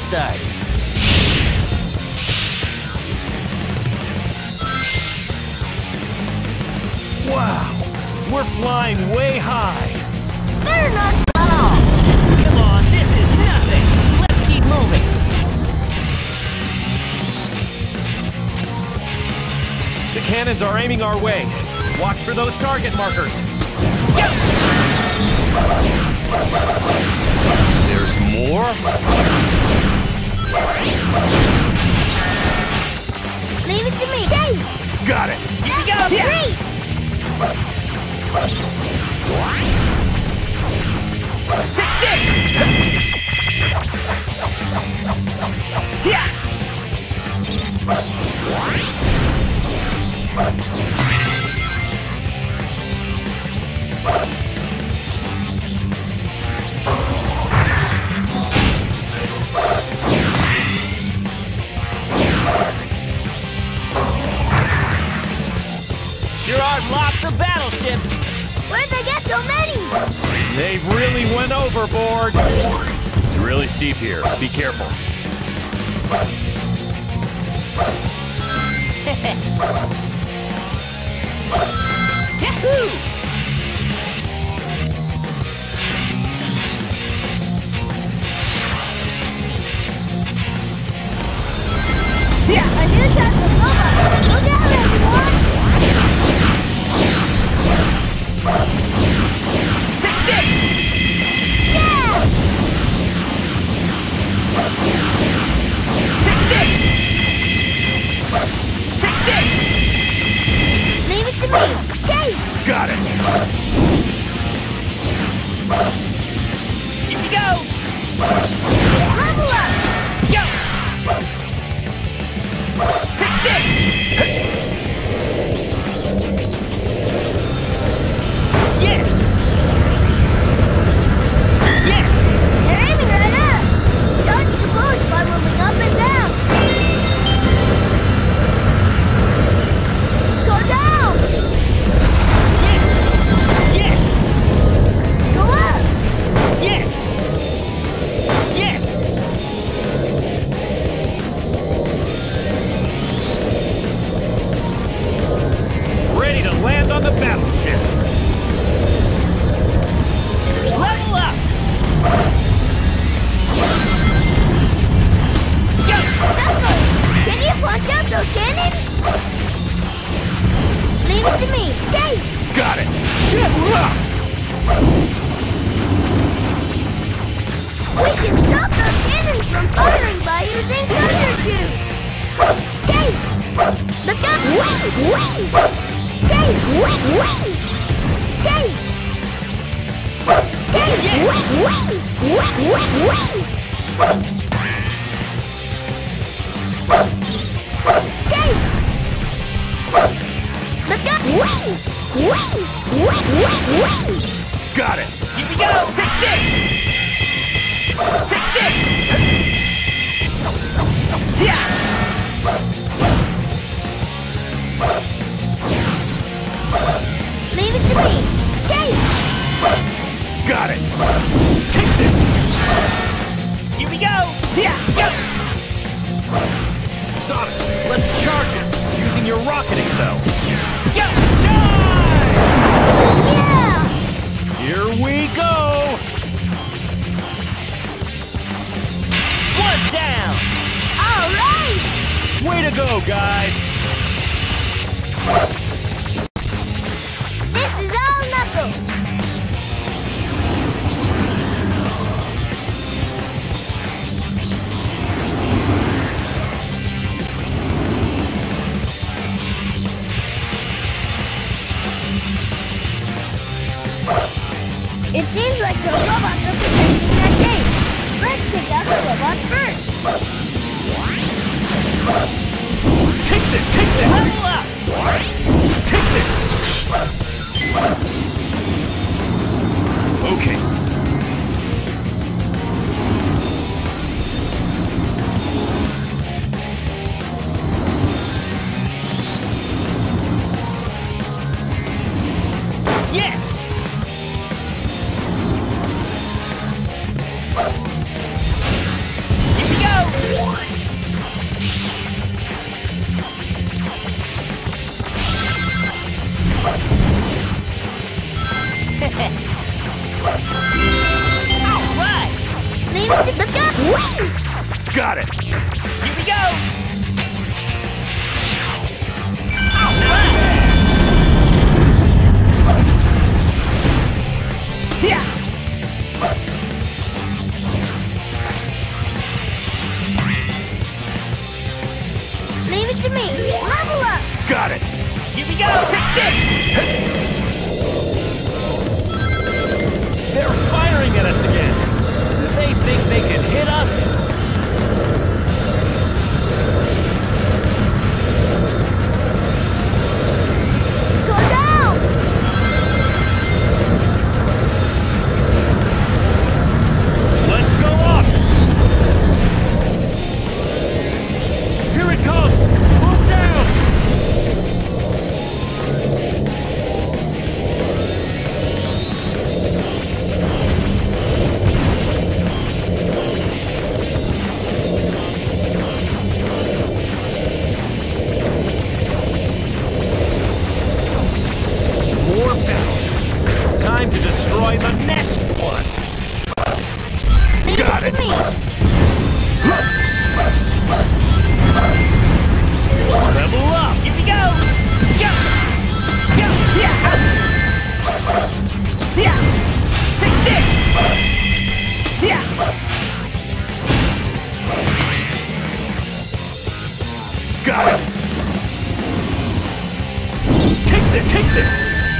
started. Wow, we're flying way high. Better not. Oh, come on, this is nothing. Let's keep moving. The cannons are aiming our way. Watch for those target markers. Go! There's more? Leave it to me. Dave! Got it. Here we go. Great! Take this! Yeah! Sure are lots of battleships. Where'd they get so many? They really went overboard. It's really steep here. Be careful. Yahoo! Yeah, I knew that was Lola. Look out, everyone! Take this! Yeah! Take this! Take this! Leave it to me. Dave! Got it! Here we go! Level up! Go! Take this! Yes! Yes! They're aiming right at us. Dodge the bullets by moving up and down. Go down! Yes! Go up! Yes! Yes! Ready to land on the battleship. Level up! Go! Knuckles! Can you punch out those cannons? Leave it to me. Dave! Got it! Shit! We can stop those cannons from firing by using thunder tubes. Dave! Let's go! Wing! Wing! Dave! Wing! Wing! Dave! Dave! Yes! Wing! Wing! Wing! Wing! Wing! Dave! Let's go! Wing! Wing! Wing! Wing! Wing! Got it! Here we go! Take this! Take this! Yeah! Leave it to me. Dave! Got it! Take this! Here we go! Yeah! Go! Sonic, let's charge it! Using your rocketing cell! Go! Charge! Yeah! Here we go! One down! All right! Way to go, guys! This is all Knuckles. It seems like the robots are protecting that gate. Let's take out the robots first. Take this! Take this! Level up! Take this! Okay. Yes! Here we go! Got it! Here we go! Take this! They're firing at us again! Do they think they can hit us? Go down! Let's go up! Here it comes! Move down! More battles. Time to destroy the next one. Got it. Me. Level up. Here we go. Go. Go. Yeah. Yeah. Take this. Yeah. Got it. Take this. Take this.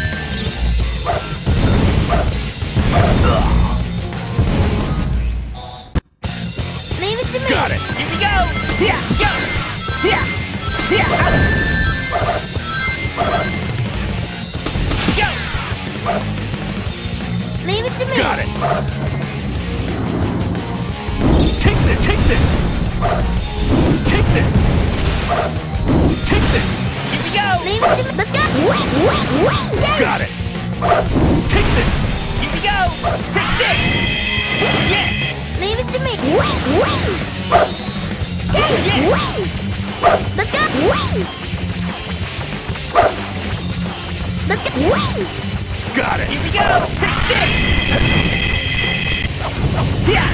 Leave it to me. Got it. Here we go. Yeah. Go. Yeah. Yeah. Go. Leave it to me. Got it. Take this. Take this. Take this. Take this. Here we go. Leave it to me. Let's go. Wait. Got it. Take this. Here we go. Take this. Yes. Leave it to me. Wait. Yes. Let's go. Let's go. Got it. Here we go. Take this. Yeah.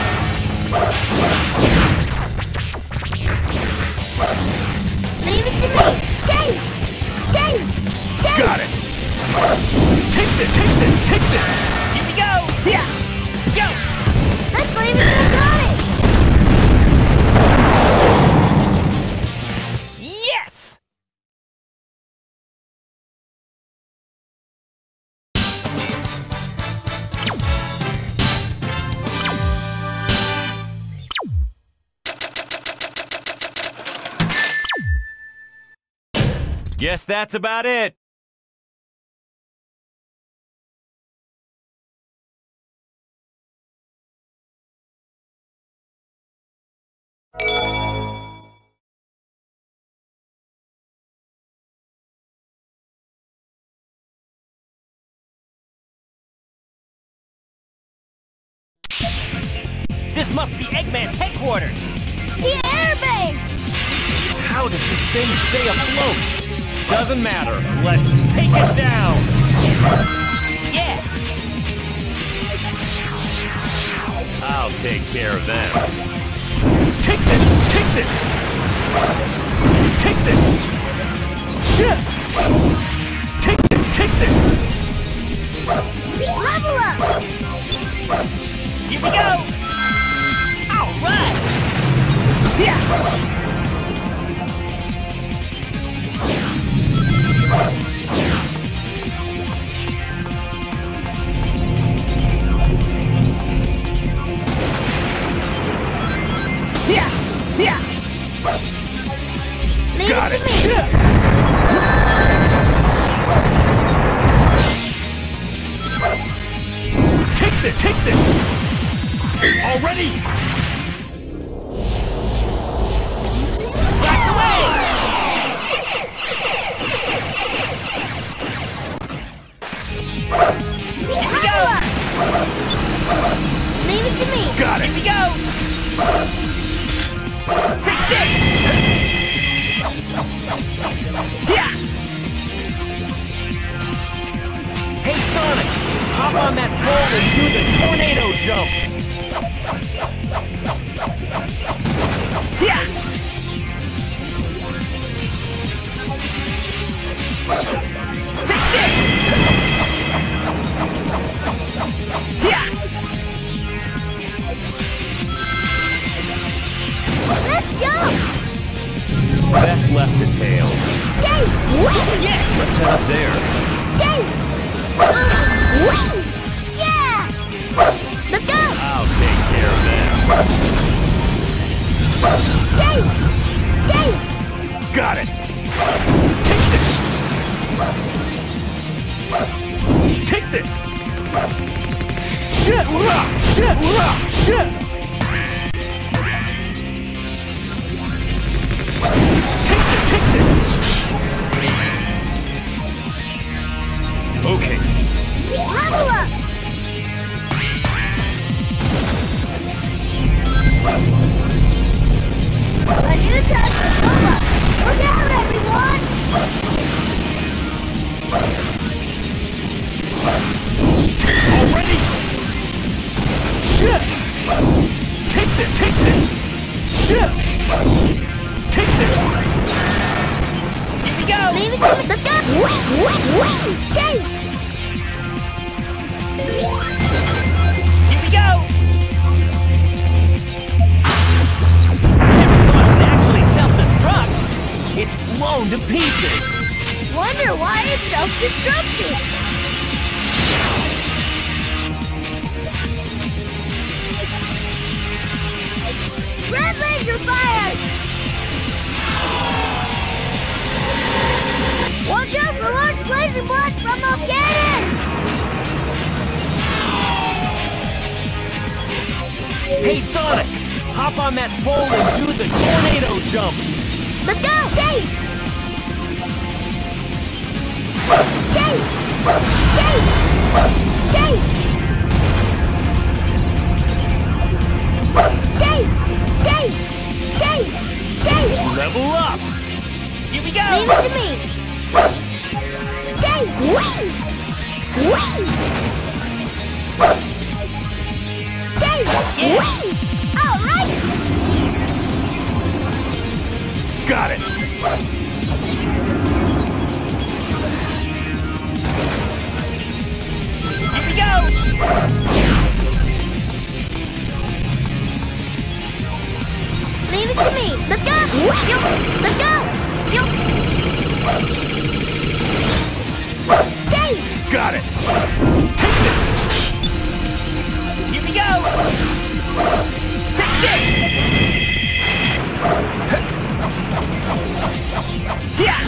Leave it to me. Dave. Got it. Take this. Take this. Take this. Here we go. Yeah. Go. Let's leave it to Sonic. Yes. Guess that's about it. This must be Eggman's headquarters. The airbase. How does this thing stay afloat? Doesn't matter. Let's take it down. Yeah. I'll take care of them. Take this. Take this. Take this. Shit. Take this. Take this. Level up. Here we go. All right. Yeah. Yeah. Yeah. Leave Got it it. to me. Shit. Take this. Take this. Already. Back away. Here we go. Leave it to me. Got it. Here we go. Take this. Yeah. Hey Sonic, hop on that pole and do the tornado jump. Yeah. Take this. Yeah. Let's go. Best left to tail. Dave. set up there. Dave! Wing! Yeah! Let's go! I'll take care of them. Dave! Dave! Got it! Take this! Take this! Shit! Rah! Shit! Rah! Shit! Take this! Okay. Level up! A new touch is over! Look out, everyone! Already? Shit! Take this! Take this! Shit! Take this! Here we go! Leave it to me! Let's go! Wing! Wing! Wing! Dave! Here we go! Never thought it would actually self-destruct! It's blown to pieces! Wonder why it's self-destructing! Red laser fire! Watch out for large laser blasts from those cannons! Hey Sonic! Hop on that pole and do the tornado jump! Let's go! Dave! Dave! Dave! Dave! Dave! Dave! Dave! Dave! Level up! Here we go! Leave it to me! Dave! Wing! Wing! Dave! Yeah. Wing! All right! Got it! Here we go! Leave it to me! Let's go! Let's go! Dave! Got it! Take this! Here we go! Take this! Yeah!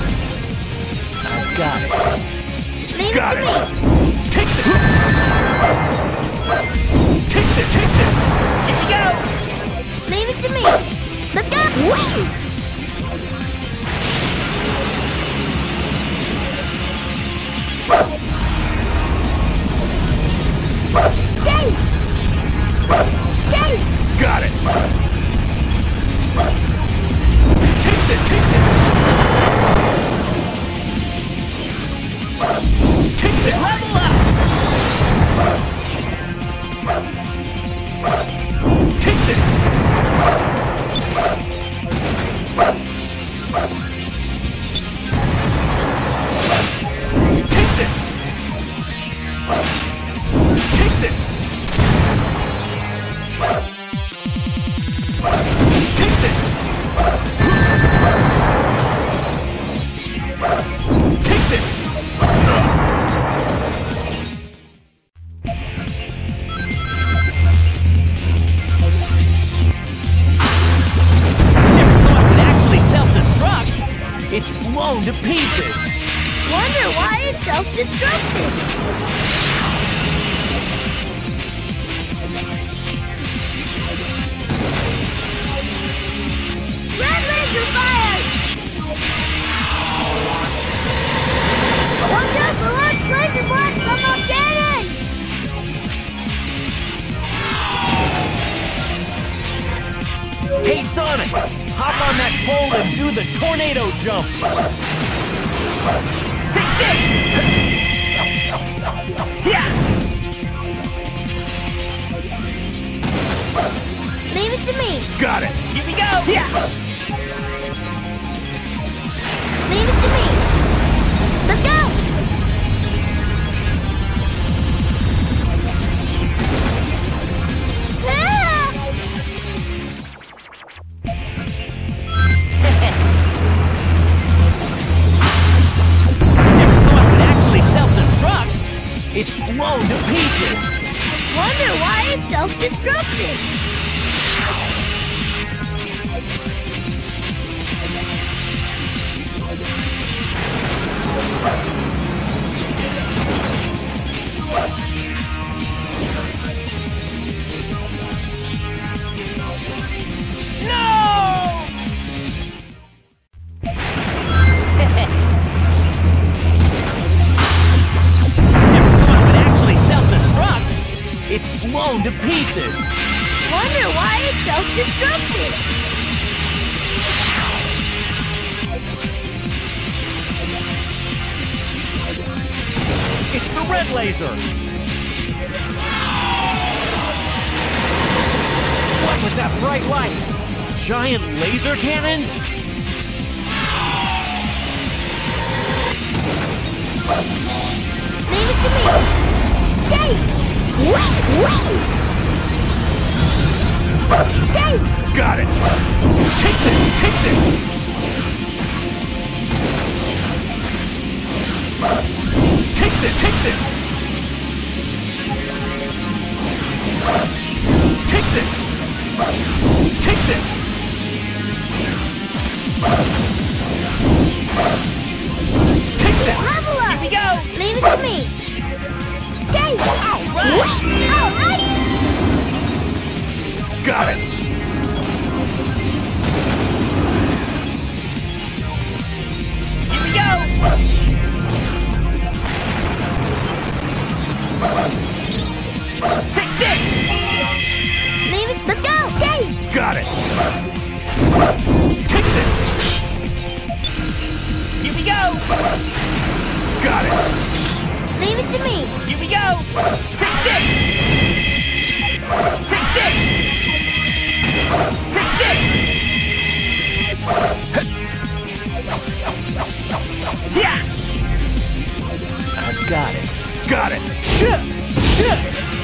Got it! Leave Got it it! to me! Take this! Take this! Take this! Here we go! Leave it to me! Let's go! Wing! Dave! Dave! Got it! Take this! Take this! Take this! Level up! Take this! Take this! Take this! Take this! Take this! Never thought it would actually self-destruct! It's blown to pieces! Wonder why it's self-destructing! Red laser fire! Watch out for large laser blasts from those cannons! Hey Sonic! Hop on that pole and do the tornado jump! Take this! Yeah! Leave it to me! Got it! Here we go! Yeah! Leave it to me! Let's go! Ah! Wonder why it's self-destructed. It's blown to pieces! Wonder why it's self-destructed! It's the red laser! What was that bright light? Giant laser cannons? Leave it to me! Dave! Wait! Dave! Got it! Take this! Take this! Take this! Take this! Take this! Take this! Take this! Level up! Here we go! Leave it to me! Dave! All right! All right! Got it! Here we go! Take this! Leave it. Let's go! Dave! Got it! Take this! Here we go! Got it! Leave it to me! Here we go! Take this! Take this! Take this! Yeah! I've got it! Got it! Shit! Shit!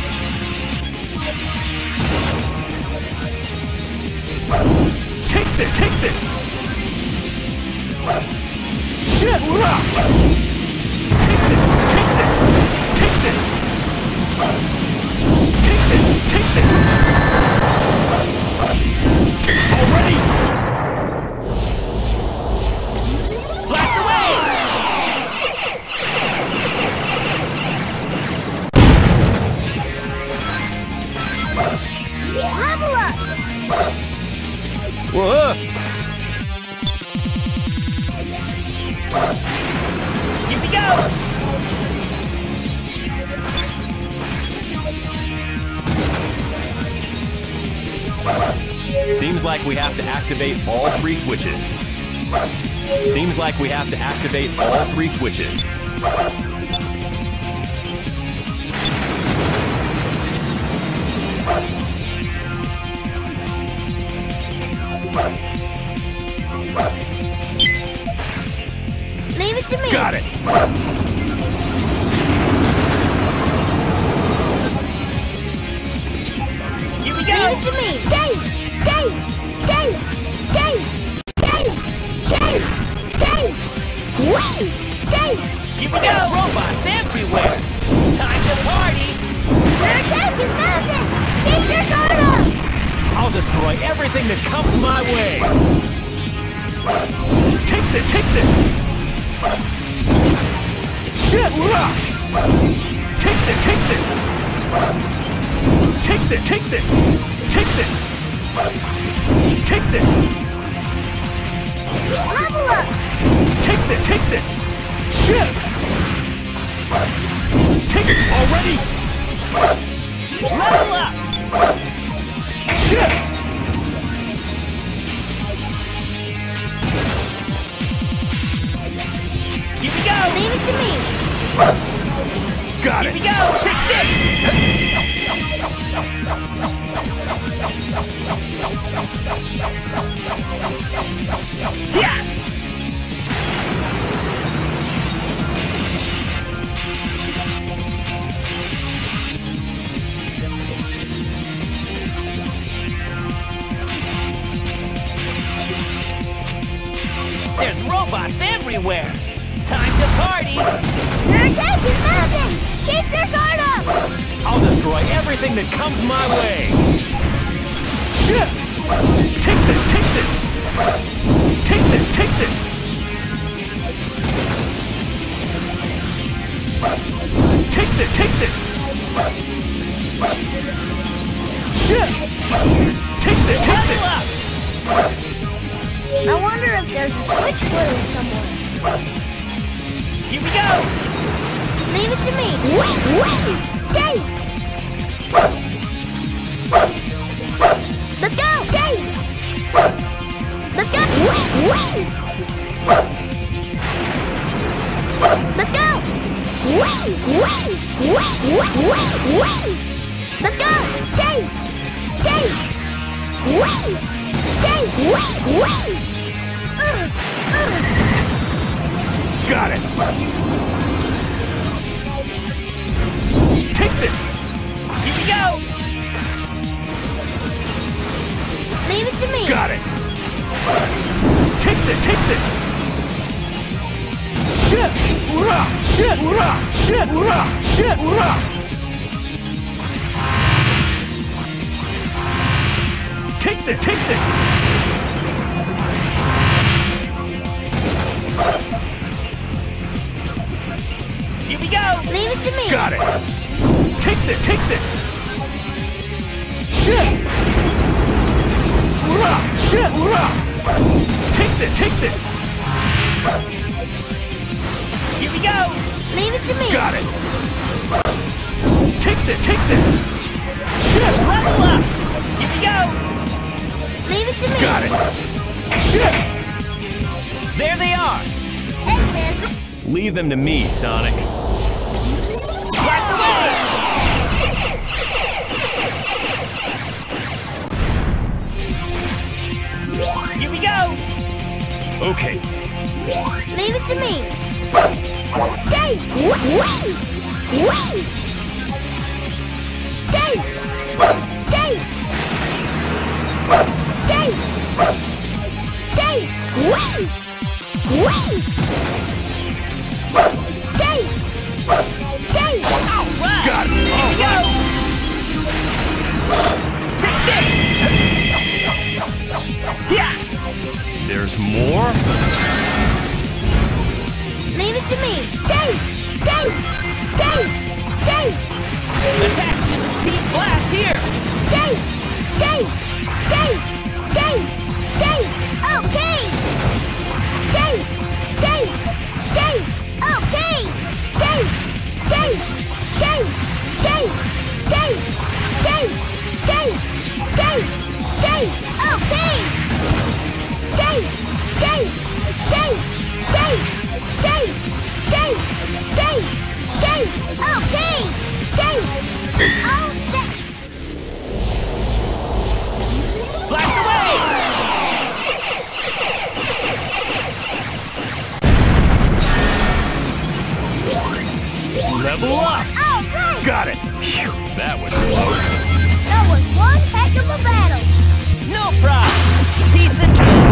Take this! Take this! Shit! Rock! Take this! Take this! Take this! Take this! Take this! Already! Blast away! Level up! Whoa! Here we go! Seems like we have to activate all 3 switches. Seems like we have to activate all 3 switches. Leave it to me! Got it! Here we go! Leave it to me! Dave! Dave! Dave! Dave! Dave! Dave! Dave! Wait! Dave! Here we go! Robots everywhere! Time to party! Their attack is massive! Keep your guard up! I'll destroy everything that comes my way! Take this! Take this! Shit! Rock! Take this! Take this! Take this! Take this! Take this! Take this! Level up! Take this! Take this! Shit! Take it already! Level up! Shit! Here we go! Leave it to me! Got it! Here we go! Take this! Yeah! There's robots everywhere! Time to party! Their attack is massive! Keep your guard up! I'll destroy everything that comes my way! Shit! Take this! Take this! Take this! Take this! Take this! Take this! Shit! Take this! Take this! I wonder if there's a switchblade somewhere. Here we go! Leave it to me. Wait! Dave! Let's go! Dave! Let's go! Wait! Let's go! Wait! Let's go! Dave! Wait! Dave! Wait! Got it! Take this! Here we go! Leave it to me. Got it! Take this! Take this! Shit! Hoorah! Shit! Hoorah! Shit! Hoorah! Shit! Hoorah! Take this! Take this! Here we go! Leave it to me. Got it! Take this! Take this! Shit! Hoorah! Shit! Hoorah! Take this! Take this! Here we go! Leave it to me. Got it! Take this! Take this! Shit! Level up! Here we go! Leave it to me. Got it! Shit! There they are! Hey, man. Leave them to me, Sonic. Blast away! Here we go! Okay. Leave it to me. Dave! Wait! Dave! Dave! Wait! Dave! All right! Got it! Here we go! Take this! Yeah! There's more? Leave it to me. Dave! Attack using Team Blast here! Dave! Okay! Dave! Okay! Blast away! Level up! Alright! Got it! Phew, that was close. That was one heck of a battle! No problem! Piece of cake!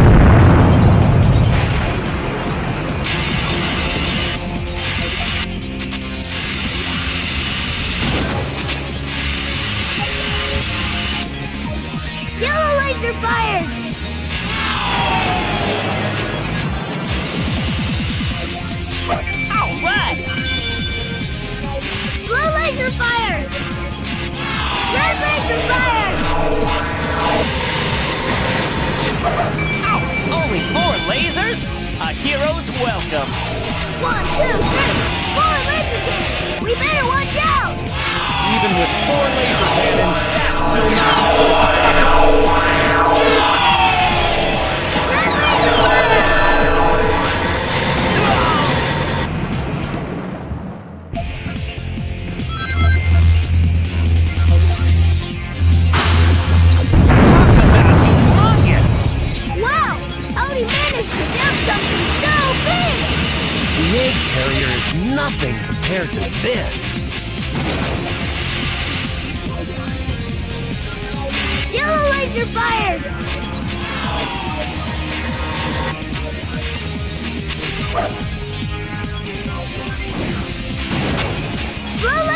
Yellow laser fired! All right! Blue laser fired! Red laser fired! Only 4 lasers? A hero's welcome! 1, 2, 3, 4 laser cannons! We better watch out! Even with 4 laser cannons, that's still not Red laser fired! Humongous! Wow! Odie managed to do something so big! The egg carrier is nothing compared to this. Yellow laser fired! Blue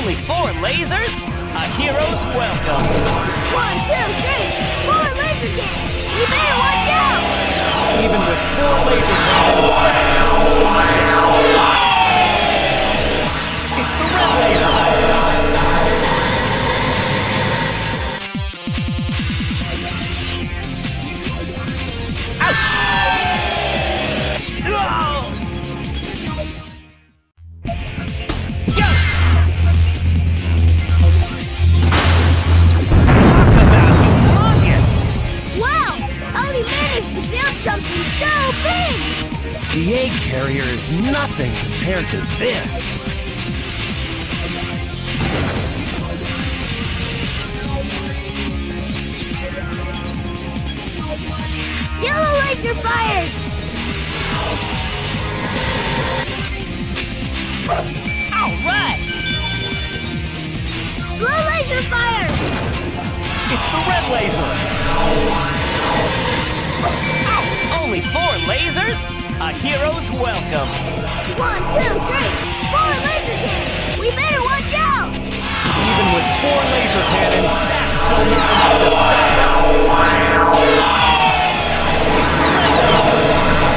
Only 4 lasers? A hero's welcome. 1, 2, 3, 4 laser cannons! You better watch out! Even with 4 laser cannons, it's the red laser! Something so big! The egg carrier is nothing compared to this. Yellow laser fired! Alright! Blue laser fired! It's the red laser! Only 4 lasers? A hero's welcome. 1, 2, 3, 4 laser cannons! We better watch out! Even with 4 laser cannons, that's still not enough to stop us! It's the red laser!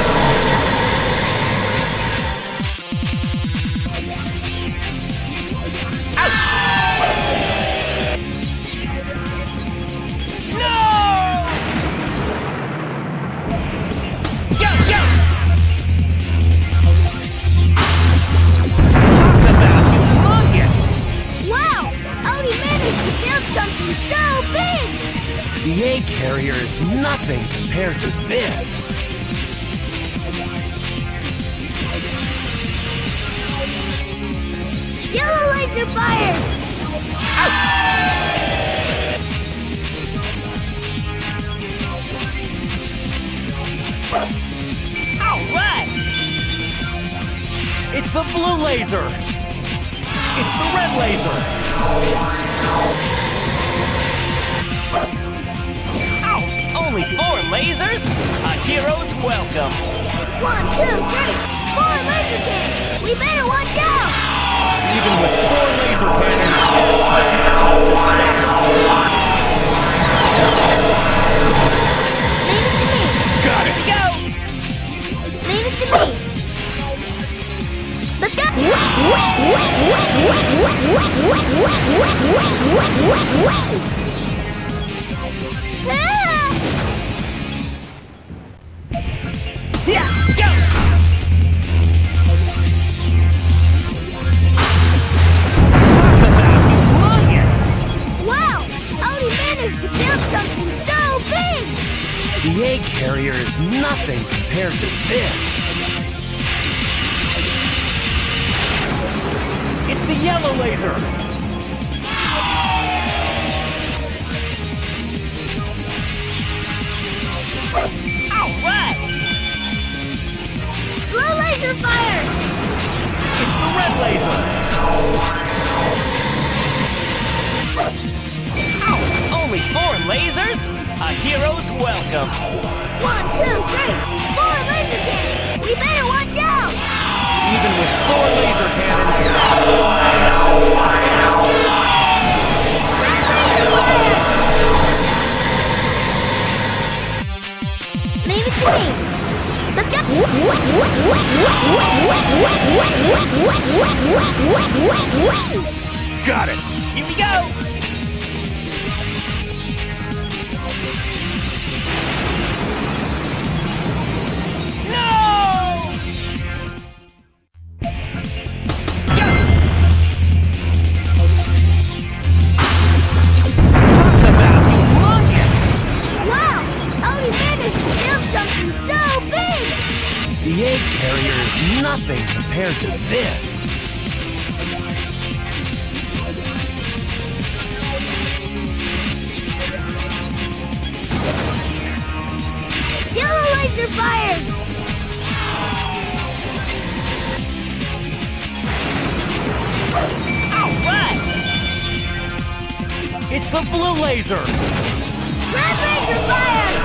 The egg carrier is nothing compared to this. Yellow laser fired! Alright! It's the blue laser! It's the red laser! Only 4 lasers? A hero's welcome. 1, 2, 3, 4 laser cannons! We better watch out! Even with 4 laser cannons, Leave it to me! got it! Go! Leave it to me! Let's go! Yeah, go! Talk about humongous! Wow! Odie managed to build something so big! The egg carrier is nothing compared to this. It's the yellow laser! Alright! Blue laser fired! It's the red laser! Only 4 lasers? A hero's welcome. 1, 2, 3, 4 laser cannons! We better watch out! Even with 4 laser cannons, Red laser fired! Leave it to me! Let's go! got it! Here we go! The egg carrier is nothing compared to this. Yellow laser fired! Alright! It's the blue laser! Red laser fired!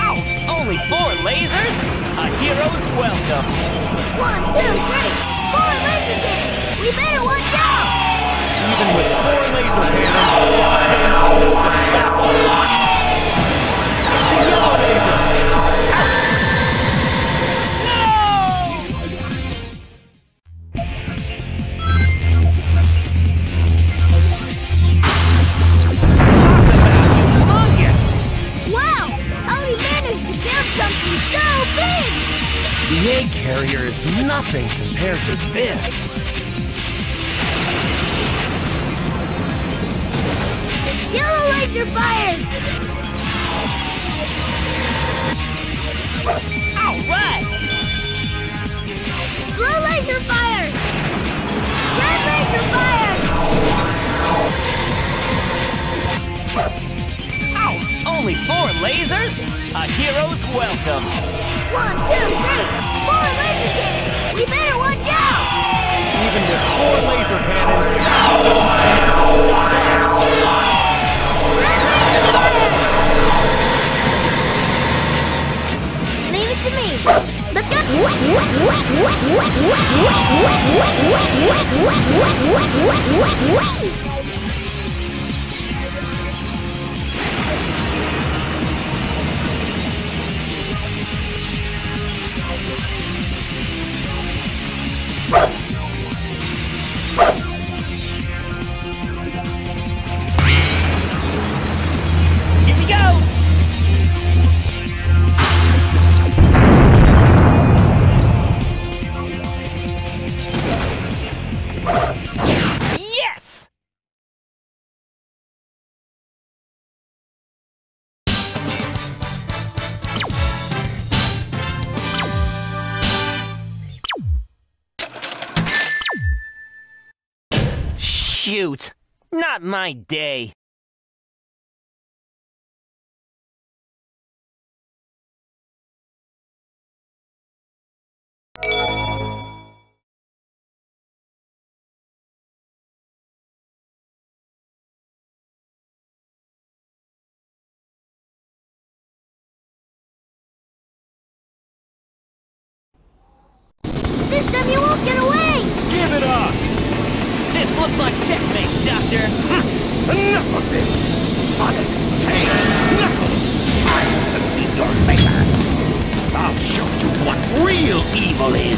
Only 4 lasers? A hero's welcome. 1, 2, 3, 4 You better watch out! Even with 4 laser cannons, the slap on it. The yellow laser. Wow! How he managed to build something so big! The egg carrier is nothing compared to this. Yellow laser fires! All right. Blue laser fires! Red laser fires! Ow! Only 4 lasers? A hero's welcome. 1, 2, 3, 4 laser cannons! You better watch out! Even with 4 laser cannons, Red laser fires! Leave it to me. Let's go! Here we go. Yes! Shoot! Not my day. This time you won't get away! give it up! This looks like checkmate, Doctor. Enough of this! Sonic, Tail, Knuckles! Time to meet your maker! I'll show you what real evil is!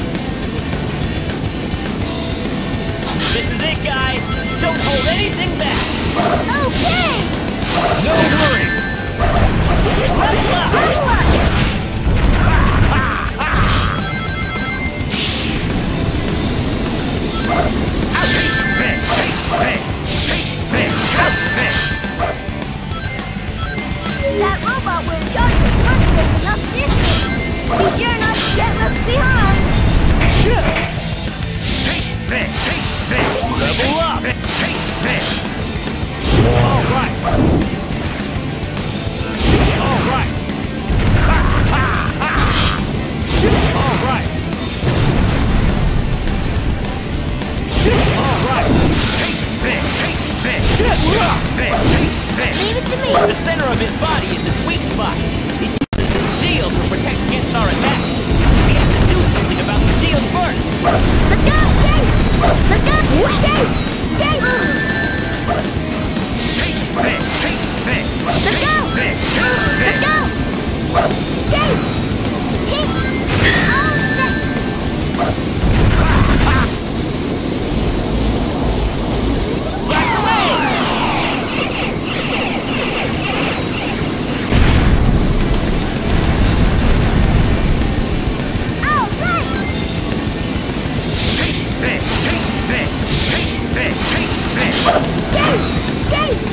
This is it, guys. Don't hold anything back. Okay! No worries! Level up. Level up! That robot will charge the punches enough distance. Be sure not to get left behind. Level up! All right! All right! All right! All right! Leave it to me. The center of his body is its weak spot. He uses his shield to protect against our attacks. We have to do something about the shield first. Let's go, Dave! Let's go, Dave! Dave! Let's go! Let's go! Dave! Hit! All set! Blast away! All right! Dave! Dave!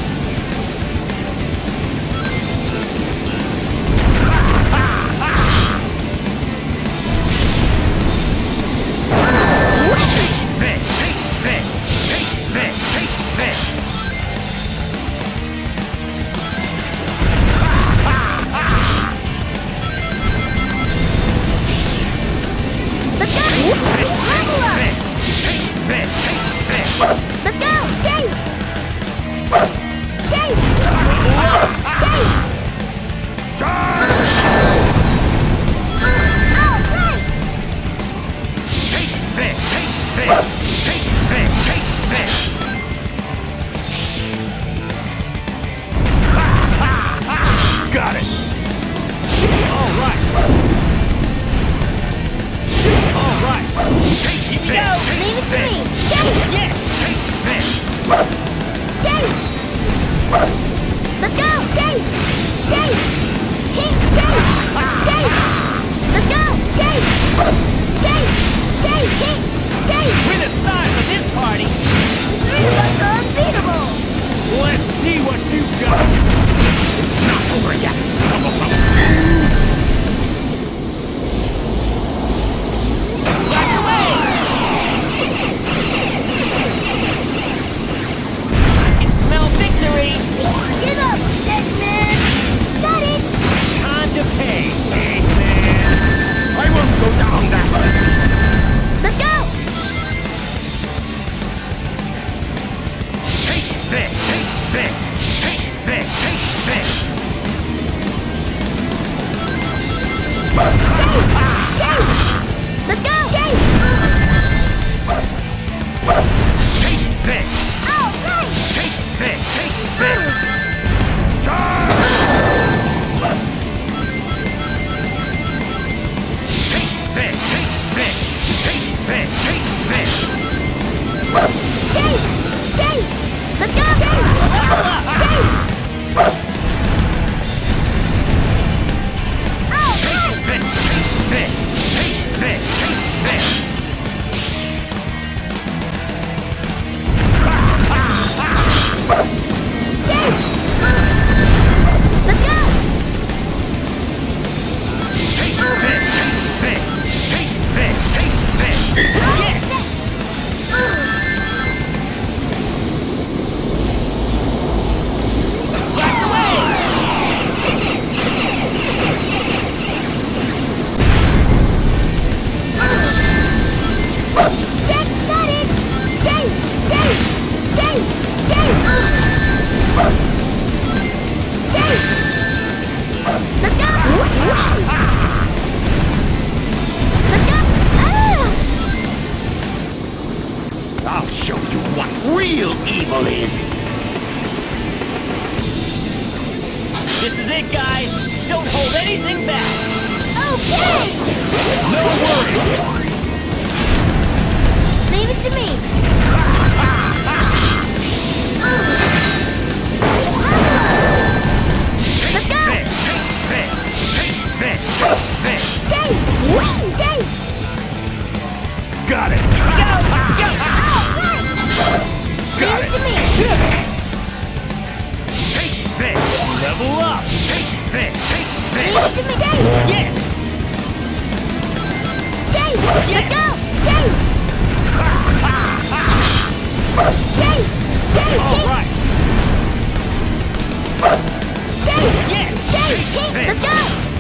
Let's go! Level up! Let's go! Dave! Dave! Dave! All right! Dave! Let's go! Dave! Dave! Hit! Dave! Dave! Let's go! Dave! Dave! Dave! Hit! Dave! We're the stars of this party. The three of us are unbeatable! Let's see what you've got. It's not over yet. Troublesome. Back away! I can smell victory. Give up, Eggman! Got it! Time to pay, Eggman. I won't go down that way. Let's go! Take this, take this, take this, take this. Dave! Let's go! Dave! Take this, All right! take this, take this. Charge! Take this, take this, take this, take this. Dave! Dave! Let's go! Dave! Dave! All right! This, take this, take this, take this. Dave! Let's go! Take this, take this, take this, take this. Yes! Back away! Dave, got it! Dave! Dave! Dave! Dave! Dave! Let's go! Let's go! I'll show you what real evil is. This is it, guys. Don't hold anything back. Okay! No worries. Leave it to me. Let's go! This, take this, take this. Dave! Dave! Got it. Go! Go! All right! Got Leave it it. to me. Take this, Level up! take this, take Leave this. it to me, Dave! Yes! Dave! Let's go! Dave! Dave! Dave! All hit! right! Dave! Yes! Dave! Hit! Let's go!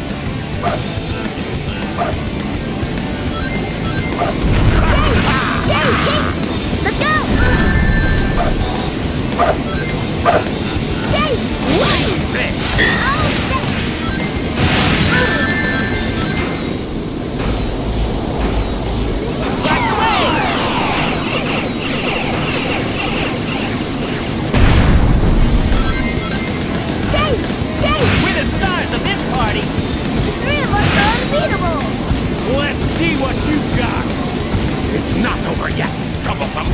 Dave! Dave! Hit! Let's go! Dave! This. Back away! Dave! Dave! We're the stars of this party. The three of us are unbeatable! Let's see what you've got. It's not over yet. Troublesome.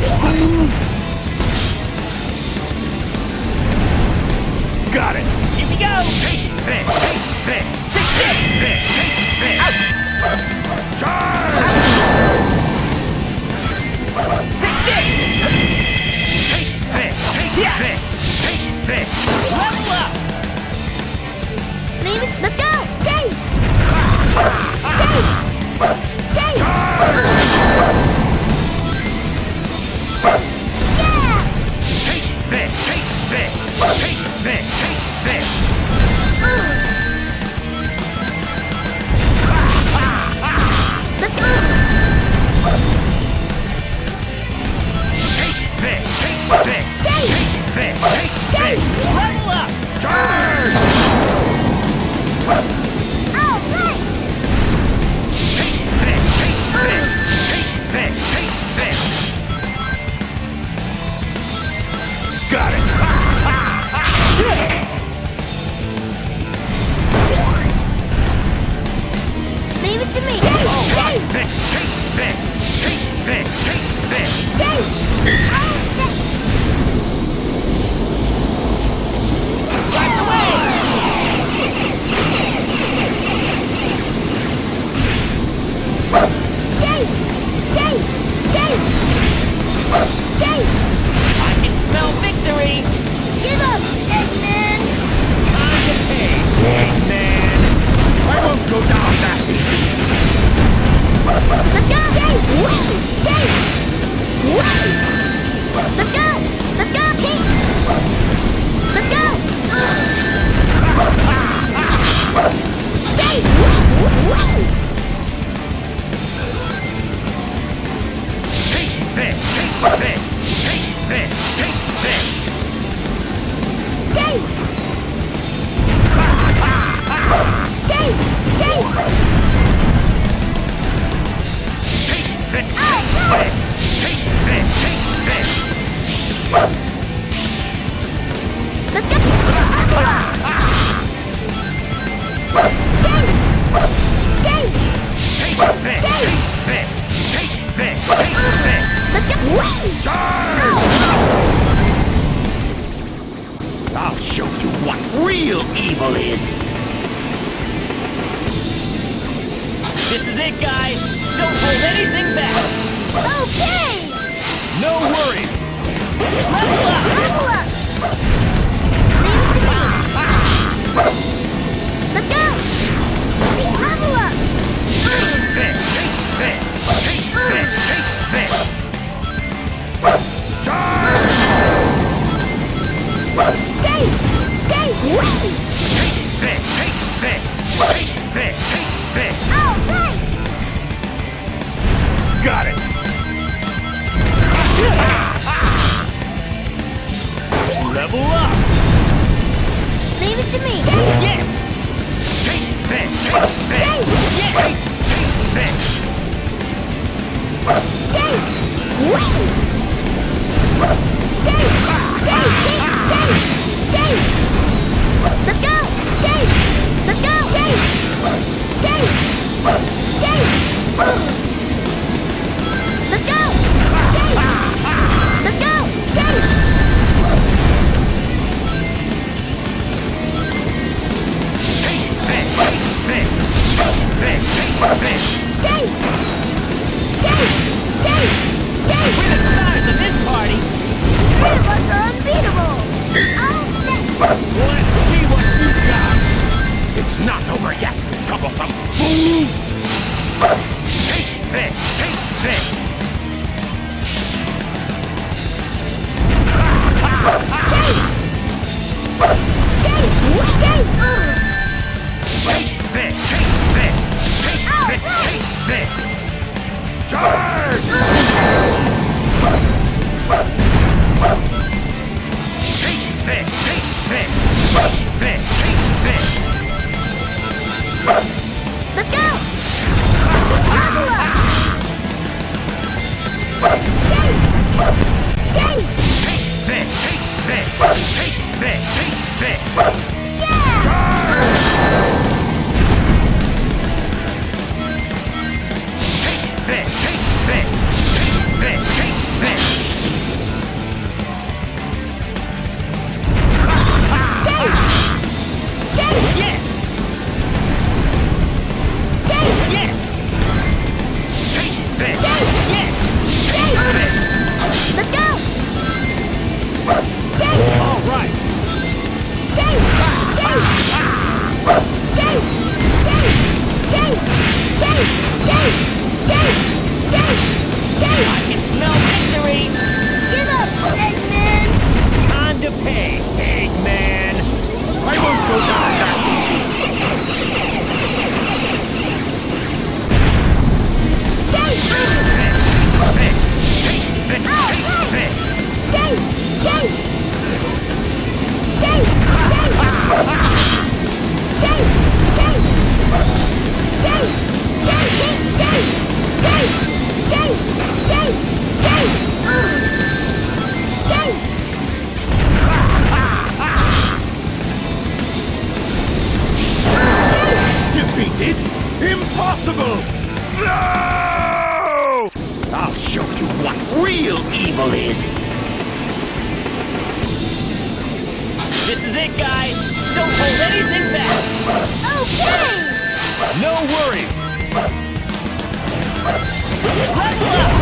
Got it. Here we go. Take this, take this, take this, take this. Charge! Take this. Take this, take this, take this. Level up. Leave it. Let's go! Dave! Dave! Dave! Yeah! Take this, take this, take this, take this. Let's go! Take this, take this, Dave! take this, take Dave! this. Level up. Charge! All right! Take this, take this, take this, take this. Got it. Leave it to me! Dave! Dave! This, take this, take this, take this. Dave! All right! this! Take this! Take this! Dave! Dave! Dave! Take this! Oh, no! Take this! Take this! Let's go! Dave! Dave! Take this! Take this! Take this! Take this! Let's go! Whee! Charge! I'll show you what real evil is! This is it, guys! Don't hold anything back! Okay! No worries! Level up! Level up! Leave it to me! Let's go! Level up! Take this! Take this! Take this! Take this! Charge! Dave! Dave! Whee! Take this! Take this! Take this! Take this! All right! Got it! Level up! Leave it to me! Yes! Take this! Take this! Dave! Yes! Take this! Dave! Whee! Dave! Dave! Dave! Dave! Let's go! Dave! Let's go! Dave! Dave! Dave! Let's go! Dave! Let's go! Dave! Take this! Take this! Take this! Dave! Dave! Dave! Dave! We're the stars of this party! Three of us are unbeatable! All set! Let's see what you got! It's not over yet, troublesome fools! Take this! Take this! Dave! Dave! Dave! Take this! Take this! Take this! Take this! Charge! Take this! Take this! Take this! Take this! Let's go! Level up! Dave! Dave! Take this! Take this! Take this! Take this! Yeah! Take this! Take this! Take this! Take this! Dave! Dave! Yes! Dave! Yes! Take this! Yes! Take this! Let's go! Dave! All right! Dave! Dave! Dave! Dave! Dave! Dave! Dave! Dave! Dave! Dave! I can smell victory! Give up, Eggman! Time to pay, Eggman! I won't go down that easy! Dave! This! Take this! All Take right! this! Dave! Dave! Dave! Dave! Dave! Dave! Dave! Dave! Dave! Dave! Dave! Dave! Dave! Dave! Defeated? Impossible! No! I'll show you what real evil is! This is it, guys! Don't hold anything back! Okay! No worries! Level up!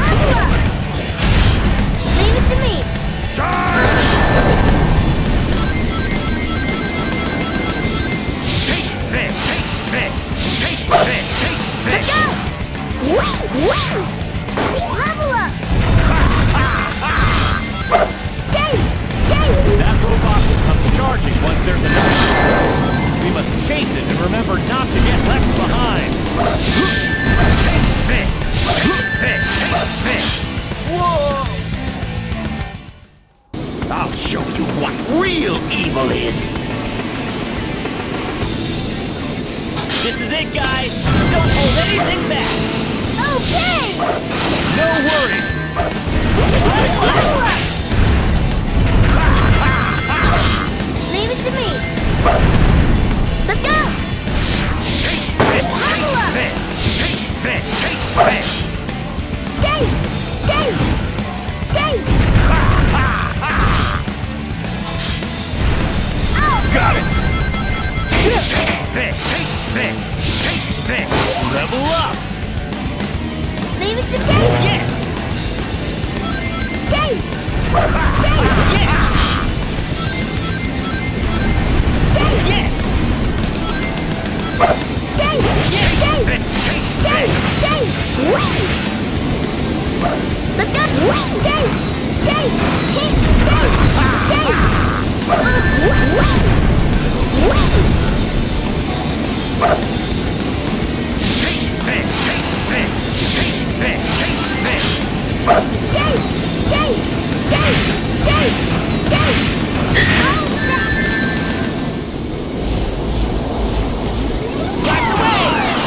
Leave it to me! Take this! Take this! Take this! Take Let's this! go! Whee! Whee! Level up! Dave! Dave! That robot will come charging once there's enough. We must chase it and remember not to get left behind. Take this! Take this! Take evil is. This is it, guys! Don't hold anything back! Okay! No worries. Leave it to me. Let's go! Level up! Dave! Dave! Dave! Oh! Got it. Level up. Leave it to Dave! Yes! Dave! Yes! Dave! Yes! Dave! Dave! Dave! Dave! Wait! Let's go! Wait! Dave! Dave! Hit! Dave! Dave! Wait! Wait! Dave! Dave! Dave! Dave! Dave! Blast away!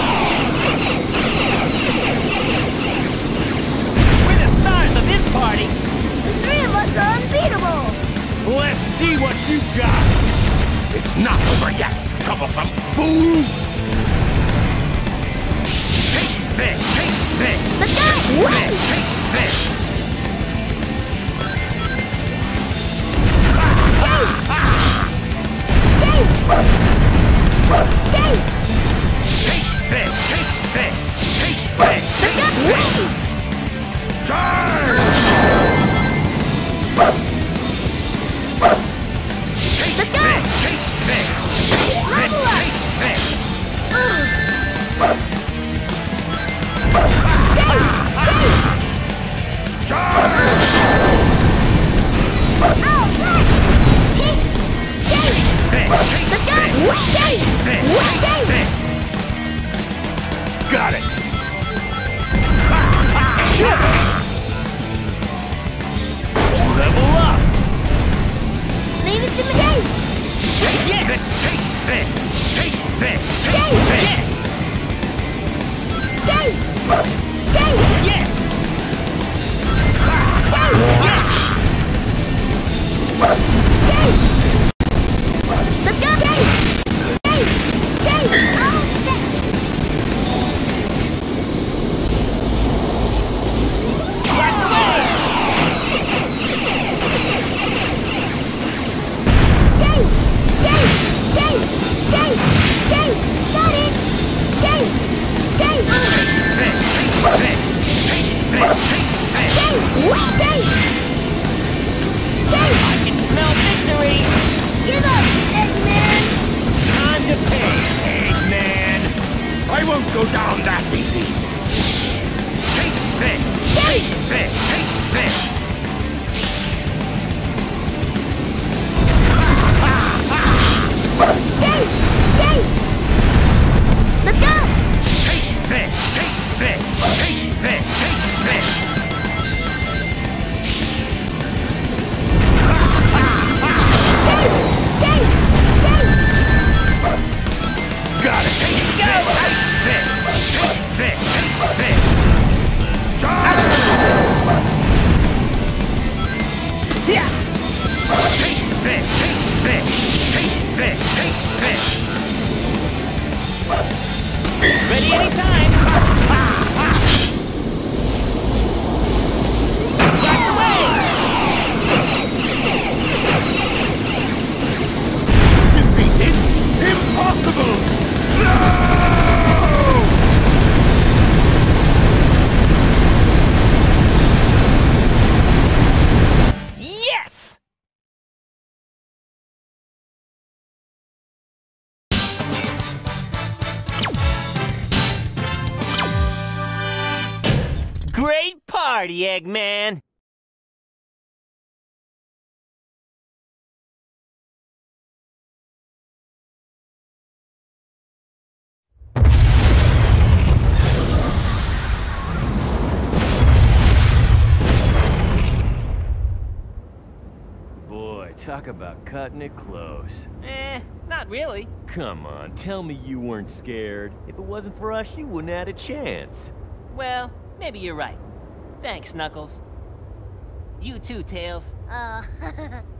We're the stars of this party! The three of us are unbeatable! Let's see what you got. It's not over yet, troublesome fools. Take this. Let's go! Wait! Take this. Dave! Dave! Take this. Let's go! Wait! Charge! Let's go! Level up! Dave! Dave! Oh, right! Hit! Dave! Let's go! Wait, Dave! Wait, Dave! Got it. Level up. Leave it to me, Dave! Yes! Take this. Dave! Yes! Dave! Dave! Yes! Dave! Yes! Dave! Let's go, Dave! Dave! Dave! Oh, Dave! Blast away! Dave! Dave! Dave! Dave! Dave! Got it! Dave! Dave! Dave! Wait, Dave! Dave! I can smell victory! Give up, Eggman! Time to pay, Eggman. I won't go down that easy. Take this. Dave! Take this. Dave! Dave! Let's go! Take this. Dave! Dave! Dave! Got it. Go! Take this. Yeah! Ready anytime! Blast away! Defeated? Impossible! No! Yes! Great party, Eggman! Talk about cutting it close. Not really. Come on, tell me you weren't scared. If it wasn't for us, you wouldn't have had a chance. Well, maybe you're right. Thanks, Knuckles. You too, Tails.